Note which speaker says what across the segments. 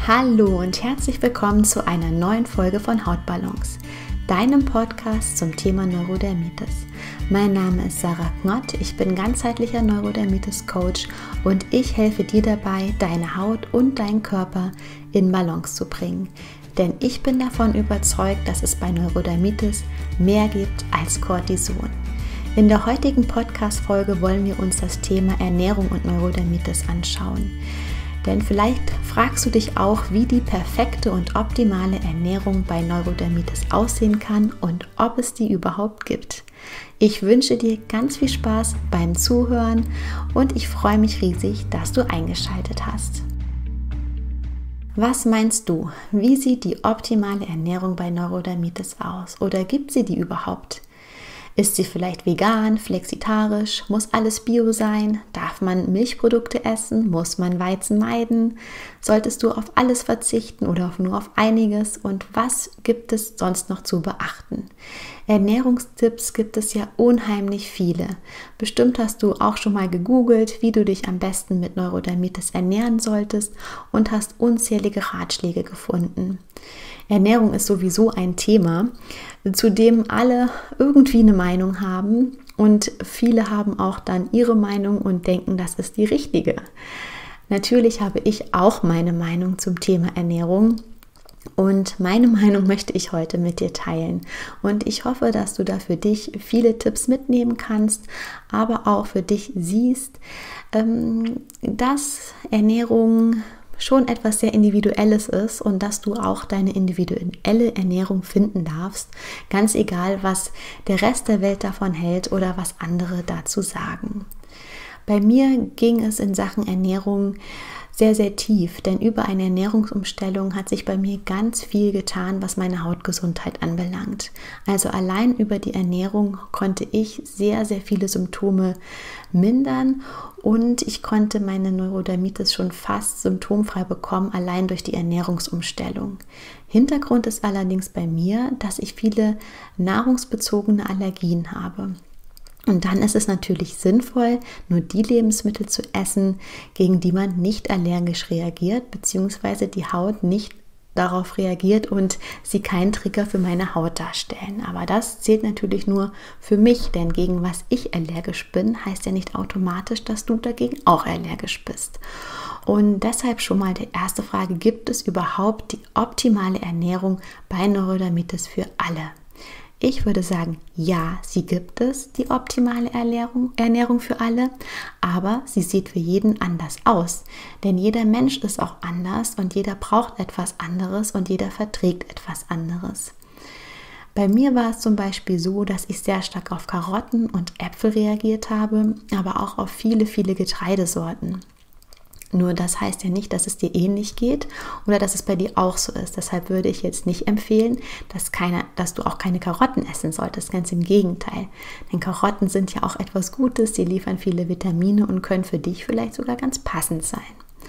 Speaker 1: Hallo und herzlich willkommen zu einer neuen Folge von Hautbalance, deinem Podcast zum Thema Neurodermitis. Mein Name ist Sarah Knott, ich bin ganzheitlicher Neurodermitis-Coach und ich helfe dir dabei, deine Haut und deinen Körper in Balance zu bringen. Denn ich bin davon überzeugt, dass es bei Neurodermitis mehr gibt als Cortison. In der heutigen Podcast-Folge wollen wir uns das Thema Ernährung und Neurodermitis anschauen. Denn vielleicht fragst du dich auch, wie die perfekte und optimale Ernährung bei Neurodermitis aussehen kann und ob es die überhaupt gibt. Ich wünsche dir ganz viel Spaß beim Zuhören und ich freue mich riesig, dass du eingeschaltet hast. Was meinst du? Wie sieht die optimale Ernährung bei Neurodermitis aus? Oder gibt sie die überhaupt? Ist sie vielleicht vegan, flexitarisch? Muss alles bio sein? Darf man Milchprodukte essen? Muss man Weizen meiden? Solltest du auf alles verzichten oder nur auf einiges? Und was gibt es sonst noch zu beachten? Ernährungstipps gibt es ja unheimlich viele. Bestimmt hast du auch schon mal gegoogelt, wie du dich am besten mit Neurodermitis ernähren solltest und hast unzählige Ratschläge gefunden. Ernährung ist sowieso ein Thema, zu dem alle irgendwie eine Meinung haben und viele haben auch dann ihre Meinung und denken, das ist die richtige. Natürlich habe ich auch meine Meinung zum Thema Ernährung und meine Meinung möchte ich heute mit dir teilen und ich hoffe, dass du da für dich viele Tipps mitnehmen kannst, aber auch für dich siehst, dass Ernährung schon etwas sehr Individuelles ist und dass du auch deine individuelle Ernährung finden darfst, ganz egal, was der Rest der Welt davon hält oder was andere dazu sagen. Bei mir ging es in Sachen Ernährung sehr, sehr tief, denn über eine Ernährungsumstellung hat sich bei mir ganz viel getan, was meine Hautgesundheit anbelangt. Also allein über die Ernährung konnte ich sehr, sehr viele Symptome mindern und ich konnte meine Neurodermitis schon fast symptomfrei bekommen, allein durch die Ernährungsumstellung. Hintergrund ist allerdings bei mir, dass ich viele nahrungsbezogene Allergien habe. Und dann ist es natürlich sinnvoll, nur die Lebensmittel zu essen, gegen die man nicht allergisch reagiert, beziehungsweise die Haut nicht darauf reagiert und sie keinen Trigger für meine Haut darstellen. Aber das zählt natürlich nur für mich, denn gegen was ich allergisch bin, heißt ja nicht automatisch, dass du dagegen auch allergisch bist. Und deshalb schon mal die erste Frage, gibt es überhaupt die optimale Ernährung bei Neurodermitis für alle? Ich würde sagen, ja, sie gibt es, die optimale Ernährung für alle, aber sie sieht für jeden anders aus. Denn jeder Mensch ist auch anders und jeder braucht etwas anderes und jeder verträgt etwas anderes. Bei mir war es zum Beispiel so, dass ich sehr stark auf Karotten und Äpfel reagiert habe, aber auch auf viele, viele Getreidesorten. Nur das heißt ja nicht, dass es dir ähnlich geht oder dass es bei dir auch so ist. Deshalb würde ich jetzt nicht empfehlen, dass du auch keine Karotten essen solltest. Ganz im Gegenteil. Denn Karotten sind ja auch etwas Gutes. Sie liefern viele Vitamine und können für dich vielleicht sogar ganz passend sein.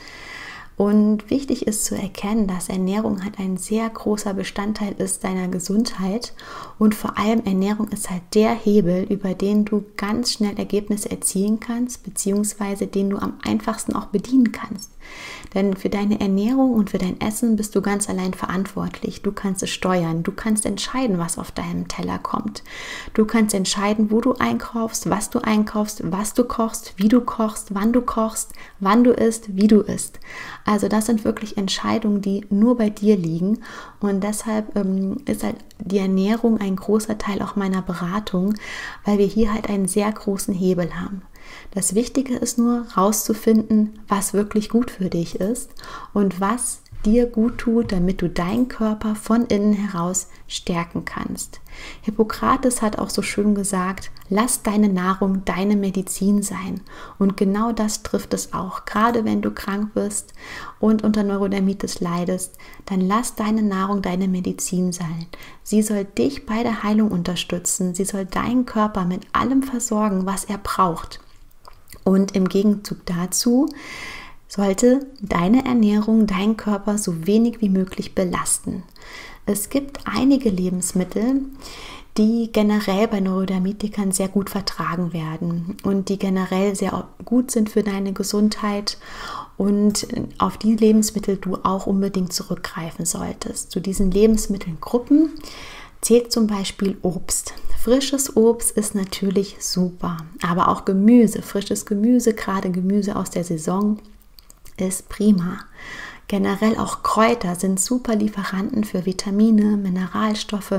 Speaker 1: Und wichtig ist zu erkennen, dass Ernährung halt ein sehr großer Bestandteil ist deiner Gesundheit und vor allem Ernährung ist halt der Hebel, über den du ganz schnell Ergebnisse erzielen kannst, beziehungsweise den du am einfachsten auch bedienen kannst. Denn für deine Ernährung und für dein Essen bist du ganz allein verantwortlich. Du kannst es steuern, du kannst entscheiden, was auf deinem Teller kommt. Du kannst entscheiden, wo du einkaufst, was du kochst, wie du kochst, wann du isst, wie du isst. Also das sind wirklich Entscheidungen, die nur bei dir liegen und deshalb ist halt die Ernährung ein großer Teil auch meiner Beratung, weil wir hier halt einen sehr großen Hebel haben. Das Wichtige ist nur, rauszufinden, was wirklich gut für dich ist und was dir gut tut, damit du deinen Körper von innen heraus stärken kannst. Hippokrates hat auch so schön gesagt, lass deine Nahrung deine Medizin sein. Und genau das trifft es auch. Gerade wenn du krank bist und unter Neurodermitis leidest, dann lass deine Nahrung deine Medizin sein. Sie soll dich bei der Heilung unterstützen. Sie soll deinen Körper mit allem versorgen, was er braucht. Und im Gegenzug dazu sollte deine Ernährung deinen Körper so wenig wie möglich belasten. Es gibt einige Lebensmittel, die generell bei Neurodermitikern sehr gut vertragen werden und die generell sehr gut sind für deine Gesundheit und auf die Lebensmittel du auch unbedingt zurückgreifen solltest. Zu diesen Lebensmittelgruppen zählt zum Beispiel Obst. Frisches Obst ist natürlich super, aber auch Gemüse, frisches Gemüse, gerade Gemüse aus der Saison, ist prima. Generell auch Kräuter sind super Lieferanten für Vitamine, Mineralstoffe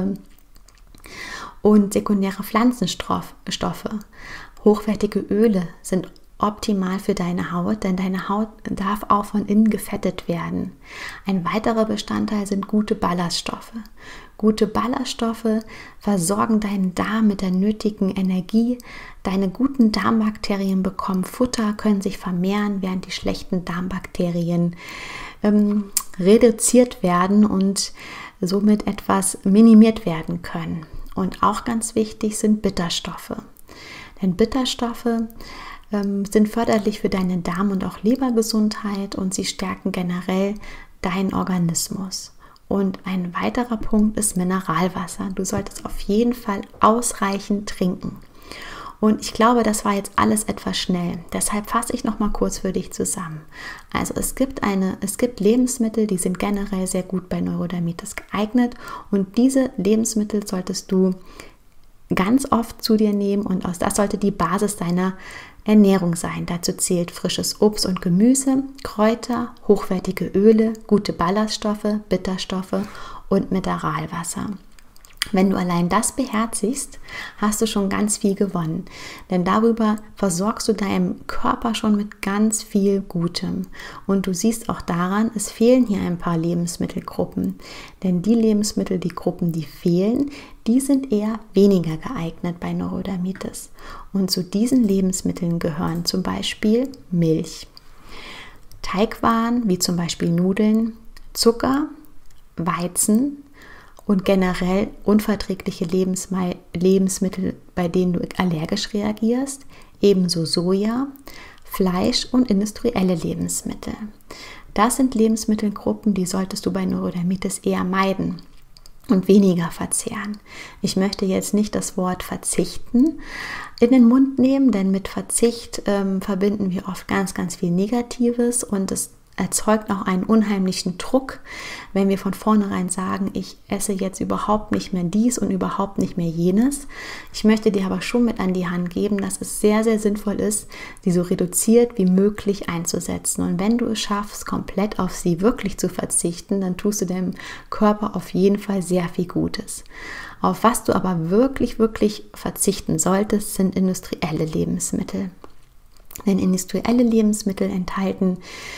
Speaker 1: und sekundäre Pflanzenstoffe. Hochwertige Öle sind optimal für deine Haut, denn deine Haut darf auch von innen gefettet werden. Ein weiterer Bestandteil sind gute Ballaststoffe. Gute Ballaststoffe versorgen deinen Darm mit der nötigen Energie. Deine guten Darmbakterien bekommen Futter, können sich vermehren, während die schlechten Darmbakterien reduziert werden und somit etwas minimiert werden können. Und auch ganz wichtig sind Bitterstoffe. Denn Bitterstoffe sind förderlich für deine Darm- und auch Lebergesundheit und sie stärken generell deinen Organismus. Und ein weiterer Punkt ist Mineralwasser. Du solltest auf jeden Fall ausreichend trinken. Und ich glaube, das war jetzt alles etwas schnell. Deshalb fasse ich noch mal kurz für dich zusammen. Also es gibt Lebensmittel, die sind generell sehr gut bei Neurodermitis geeignet. Und diese Lebensmittel solltest du ganz oft zu dir nehmen und das sollte die Basis deiner Ernährung sein. Dazu zählt frisches Obst und Gemüse, Kräuter, hochwertige Öle, gute Ballaststoffe, Bitterstoffe und Mineralwasser. Wenn du allein das beherzigst, hast du schon ganz viel gewonnen, denn darüber versorgst du deinem Körper schon mit ganz viel Gutem. Und du siehst auch daran, es fehlen hier ein paar Lebensmittelgruppen, denn die Gruppen, die fehlen, die sind eher weniger geeignet bei Neurodermitis. Und zu diesen Lebensmitteln gehören zum Beispiel Milch, Teigwaren wie zum Beispiel Nudeln, Zucker, Weizen, und generell unverträgliche Lebensmittel, bei denen du allergisch reagierst, ebenso Soja, Fleisch und industrielle Lebensmittel. Das sind Lebensmittelgruppen, die solltest du bei Neurodermitis eher meiden und weniger verzehren. Ich möchte jetzt nicht das Wort verzichten in den Mund nehmen, denn mit Verzicht verbinden wir oft ganz, ganz viel Negatives und es erzeugt auch einen unheimlichen Druck, wenn wir von vornherein sagen, ich esse jetzt überhaupt nicht mehr dies und überhaupt nicht mehr jenes. Ich möchte dir aber schon mit an die Hand geben, dass es sehr, sehr sinnvoll ist, sie so reduziert wie möglich einzusetzen. Und wenn du es schaffst, komplett auf sie wirklich zu verzichten, dann tust du deinem Körper auf jeden Fall sehr viel Gutes. Auf was du aber wirklich, wirklich verzichten solltest, sind industrielle Lebensmittel. Denn industrielle Lebensmittel enthalten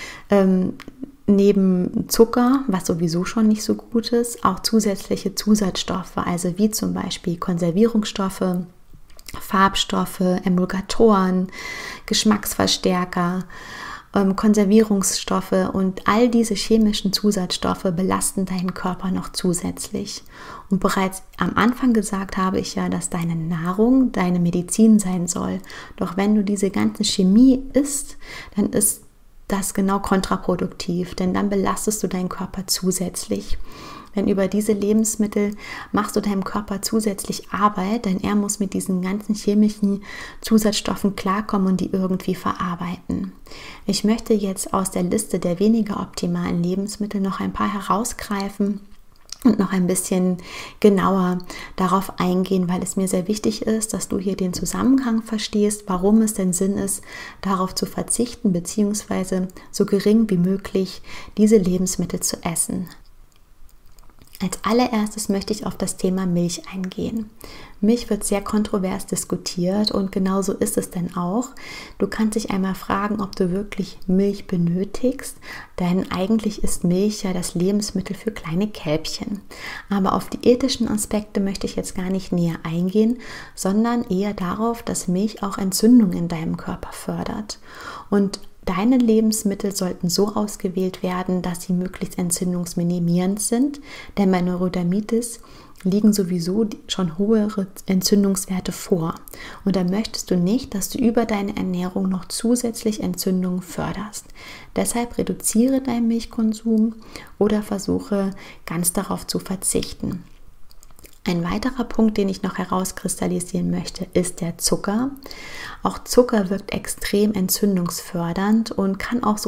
Speaker 1: neben Zucker, was sowieso schon nicht so gut ist, auch zusätzliche Zusatzstoffe, also wie zum Beispiel Konservierungsstoffe, Farbstoffe, Emulgatoren, Geschmacksverstärker, Konservierungsstoffe und all diese chemischen Zusatzstoffe belasten deinen Körper noch zusätzlich. Und bereits am Anfang gesagt habe ich ja, dass deine Nahrung deine Medizin sein soll. Doch wenn du diese ganze Chemie isst, dann ist das genau kontraproduktiv, denn dann belastest du deinen Körper zusätzlich. Denn über diese Lebensmittel machst du deinem Körper zusätzlich Arbeit, denn er muss mit diesen ganzen chemischen Zusatzstoffen klarkommen und die irgendwie verarbeiten. Ich möchte jetzt aus der Liste der weniger optimalen Lebensmittel noch ein paar herausgreifen und noch ein bisschen genauer darauf eingehen, weil es mir sehr wichtig ist, dass du hier den Zusammenhang verstehst, warum es denn Sinn ist, darauf zu verzichten, beziehungsweise so gering wie möglich diese Lebensmittel zu essen. Als allererstes möchte ich auf das Thema Milch eingehen. Milch wird sehr kontrovers diskutiert und genauso ist es denn auch. Du kannst dich einmal fragen, ob du wirklich Milch benötigst, denn eigentlich ist Milch ja das Lebensmittel für kleine Kälbchen. Aber auf die ethischen Aspekte möchte ich jetzt gar nicht näher eingehen, sondern eher darauf, dass Milch auch Entzündungen in deinem Körper fördert. Und deine Lebensmittel sollten so ausgewählt werden, dass sie möglichst entzündungsminimierend sind, denn bei Neurodermitis liegen sowieso schon hohe Entzündungswerte vor. Und da möchtest du nicht, dass du über deine Ernährung noch zusätzlich Entzündungen förderst. Deshalb reduziere deinen Milchkonsum oder versuche ganz darauf zu verzichten. Ein weiterer Punkt, den ich noch herauskristallisieren möchte, ist der Zucker. Auch Zucker wirkt extrem entzündungsfördernd und kann auch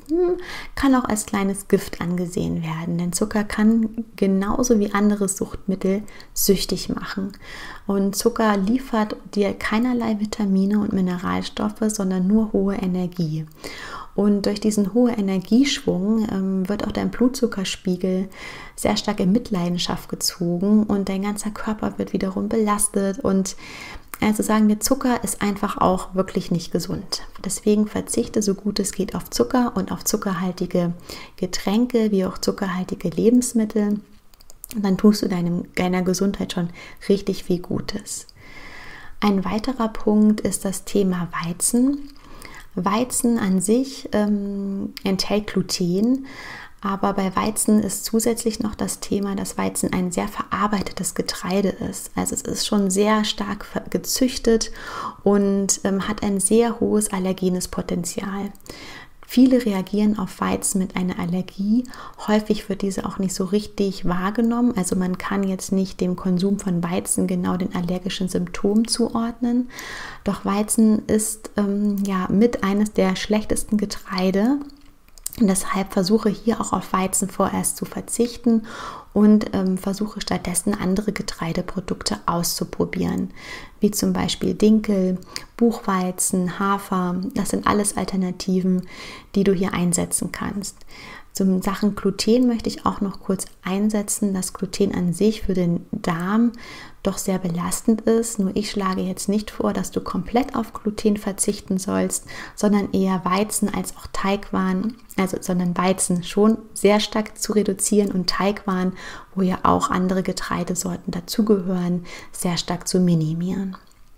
Speaker 1: als kleines Gift angesehen werden. Denn Zucker kann genauso wie andere Suchtmittel süchtig machen. Und Zucker liefert dir keinerlei Vitamine und Mineralstoffe, sondern nur hohe Energie. Und durch diesen hohen Energieschwung wird auch dein Blutzuckerspiegel sehr stark in Mitleidenschaft gezogen und dein ganzer Körper wird wiederum belastet. Und also sagen wir, Zucker ist einfach auch wirklich nicht gesund. Deswegen verzichte so gut es geht auf Zucker und auf zuckerhaltige Getränke wie auch zuckerhaltige Lebensmittel. Und dann tust du deiner Gesundheit schon richtig viel Gutes. Ein weiterer Punkt ist das Thema Weizen. Weizen an sich enthält Gluten, aber bei Weizen ist zusätzlich noch das Thema, dass Weizen ein sehr verarbeitetes Getreide ist. Also es ist schon sehr stark gezüchtet und hat ein sehr hohes allergenes Potenzial. Viele reagieren auf Weizen mit einer Allergie. Häufig wird diese auch nicht so richtig wahrgenommen. Also man kann jetzt nicht dem Konsum von Weizen genau den allergischen Symptomen zuordnen. Doch Weizen ist mit eines der schlechtesten Getreide. Und deshalb versuche hier auch auf Weizen vorerst zu verzichten und versuche stattdessen andere Getreideprodukte auszuprobieren, wie zum Beispiel Dinkel, Buchweizen, Hafer. Das sind alles Alternativen, die du hier einsetzen kannst. Zum Sachen Gluten möchte ich auch noch kurz einsetzen, dass Gluten an sich für den Darm doch sehr belastend ist. Nur ich schlage jetzt nicht vor, dass du komplett auf Gluten verzichten sollst, sondern eher Weizen als auch Teigwaren, sondern Weizen schon sehr stark zu reduzieren und Teigwaren, wo ja auch andere Getreidesorten dazugehören, sehr stark zu minimieren.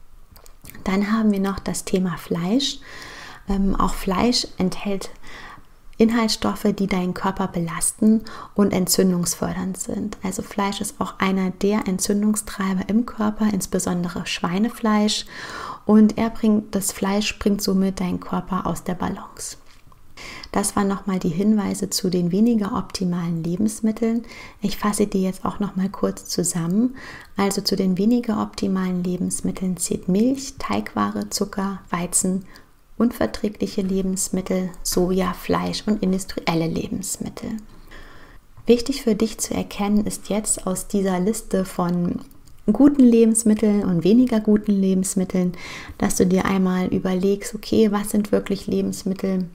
Speaker 1: Dann haben wir noch das Thema Fleisch. Auch Fleisch enthält Inhaltsstoffe, die deinen Körper belasten und entzündungsfördernd sind. Also Fleisch ist auch einer der Entzündungstreiber im Körper, insbesondere Schweinefleisch. Und das Fleisch bringt somit deinen Körper aus der Balance. Das waren nochmal die Hinweise zu den weniger optimalen Lebensmitteln. Ich fasse die jetzt auch nochmal kurz zusammen. Also zu den weniger optimalen Lebensmitteln zählt Milch, Teigware, Zucker, Weizen, unverträgliche Lebensmittel, Soja, Fleisch und industrielle Lebensmittel. Wichtig für dich zu erkennen ist jetzt aus dieser Liste von guten Lebensmitteln und weniger guten Lebensmitteln, dass du dir einmal überlegst, okay, was sind wirklich Lebensmittel,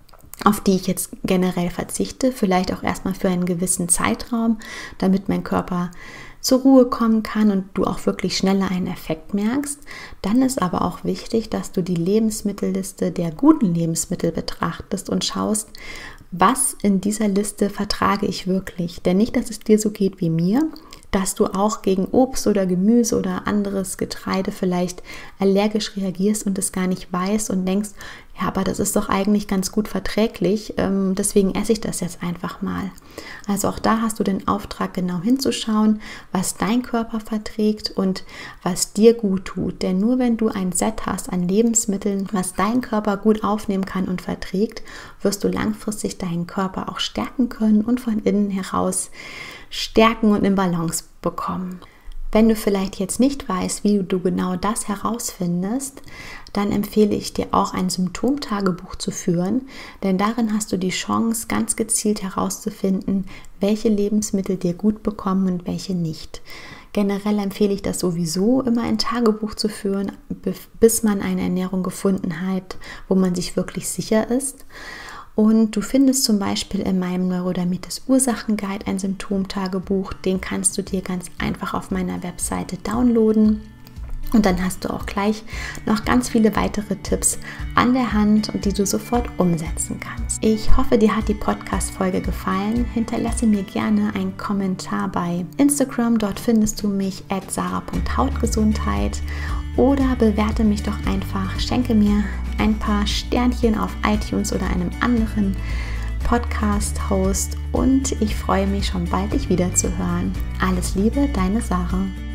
Speaker 1: auf die ich jetzt generell verzichte, vielleicht auch erstmal für einen gewissen Zeitraum, damit mein Körper zur Ruhe kommen kann und du auch wirklich schneller einen Effekt merkst. Dann ist aber auch wichtig, dass du die Lebensmittelliste der guten Lebensmittel betrachtest und schaust, was in dieser Liste vertrage ich wirklich. Denn nicht, dass es dir so geht wie mir, dass du auch gegen Obst oder Gemüse oder anderes Getreide vielleicht allergisch reagierst und es gar nicht weißt und denkst, ja, aber das ist doch eigentlich ganz gut verträglich, deswegen esse ich das jetzt einfach mal. Also auch da hast du den Auftrag, genau hinzuschauen, was dein Körper verträgt und was dir gut tut. Denn nur wenn du ein Set hast an Lebensmitteln, was dein Körper gut aufnehmen kann und verträgt, wirst du langfristig deinen Körper auch stärken können und von innen heraus stärken und in Balance bekommen. Wenn du vielleicht jetzt nicht weißt, wie du genau das herausfindest, dann empfehle ich dir auch ein Symptomtagebuch zu führen, denn darin hast du die Chance, ganz gezielt herauszufinden, welche Lebensmittel dir gut bekommen und welche nicht. Generell empfehle ich das sowieso, immer ein Tagebuch zu führen, bis man eine Ernährung gefunden hat, wo man sich wirklich sicher ist. Und du findest zum Beispiel in meinem Neurodermitis Ursachenguide ein Symptomtagebuch. Den kannst du dir ganz einfach auf meiner Webseite downloaden. Und dann hast du auch gleich noch ganz viele weitere Tipps an der Hand, die du sofort umsetzen kannst. Ich hoffe, dir hat die Podcast-Folge gefallen. Hinterlasse mir gerne einen Kommentar bei Instagram. Dort findest du mich @sara.hautgesundheit oder bewerte mich doch einfach. Schenke mir ein paar Sternchen auf iTunes oder einem anderen Podcast-Host und ich freue mich schon bald, dich wiederzuhören. Alles Liebe, deine Sarah.